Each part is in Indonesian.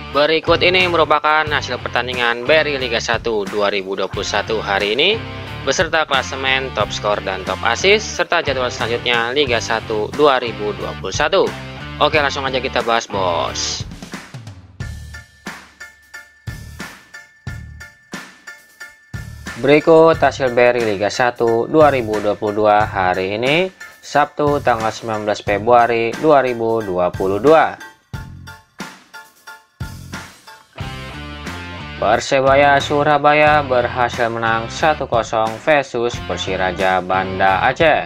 Berikut ini merupakan hasil pertandingan BRI Liga 1 2021 hari ini beserta klasemen, top skor dan top assist serta jadwal selanjutnya Liga 1 2021. Oke, langsung aja kita bahas, bos. Berikut hasil BRI Liga 1 2022 hari ini Sabtu tanggal 19 Februari 2022. Persebaya Surabaya berhasil menang 1-0 versus Persiraja Banda Aceh.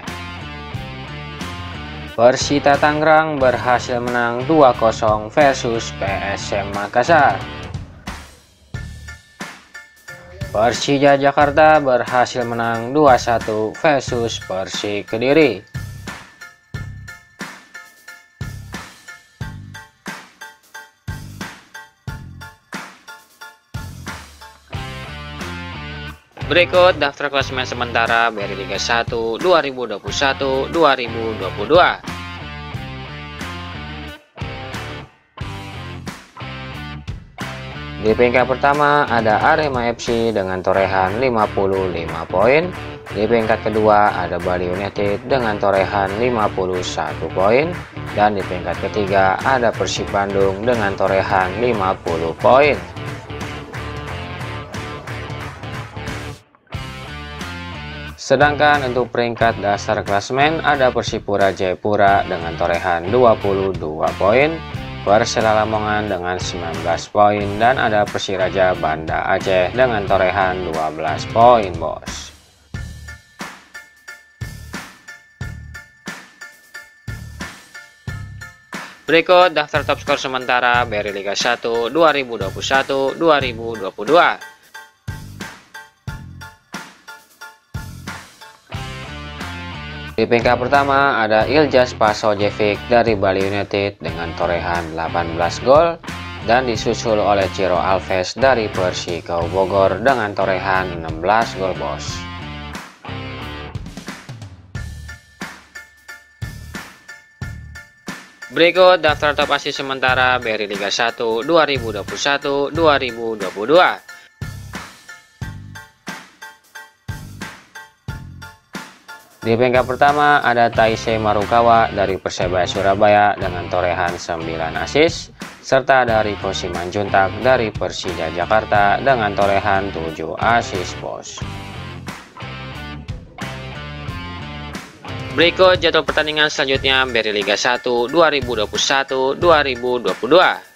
Persita Tangerang berhasil menang 2-0 versus PSM Makassar. Persija Jakarta berhasil menang 2-1 versus Persik Kediri. Berikut daftar klasemen sementara BRI Liga 1 2021-2022. Di peringkat pertama ada Arema FC dengan torehan 55 poin. Di peringkat kedua ada Bali United dengan torehan 51 poin. Dan di peringkat ketiga ada Persib Bandung dengan torehan 50 poin. Sedangkan untuk peringkat dasar klasemen ada Persipura Jayapura dengan torehan 22 poin. Persela Lamongan dengan 19 poin dan ada Persiraja Banda Aceh dengan torehan 12 poin, bos. Berikut daftar top skor sementara BRI Liga 1 2021-2022. Di peringkat pertama ada Iljaz Pasojevic dari Bali United dengan torehan 18 gol dan disusul oleh Ciro Alves dari Persikabo Bogor dengan torehan 16 gol, bos. Berikut daftar top assist sementara BRI Liga 1 2021-2022. Di peringkat pertama ada Taisei Marukawa dari Persebaya Surabaya dengan torehan 9 assist, serta ada Riko Simanjuntak dari Persija Jakarta dengan torehan 7 assist, bos. Berikut jadwal pertandingan selanjutnya BRI Liga 1 2021-2022.